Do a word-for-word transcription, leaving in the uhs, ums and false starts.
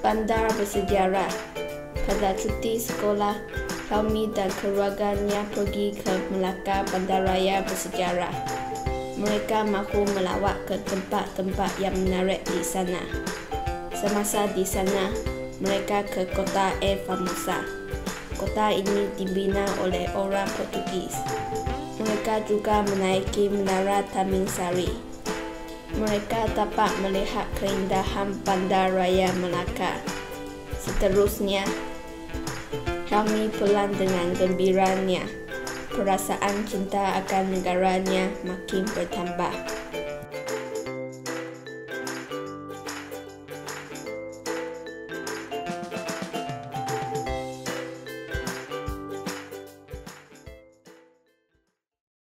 Bandar bersejarah. Pada cuti sekolah, Helmi dan keluarganya pergi ke Melaka Bandaraya bersejarah. Mereka mahu melawat ke tempat-tempat yang menarik di sana. Semasa di sana, mereka ke kota Air Formosa. Kota ini dibina oleh orang Portugis. Mereka juga menaiki Menara Taman Sari. Mereka dapat melihat keindahan Bandar Raya Melaka. Seterusnya, Helmi pulang dengan gembiranya. Perasaan cinta akan negaranya makin bertambah.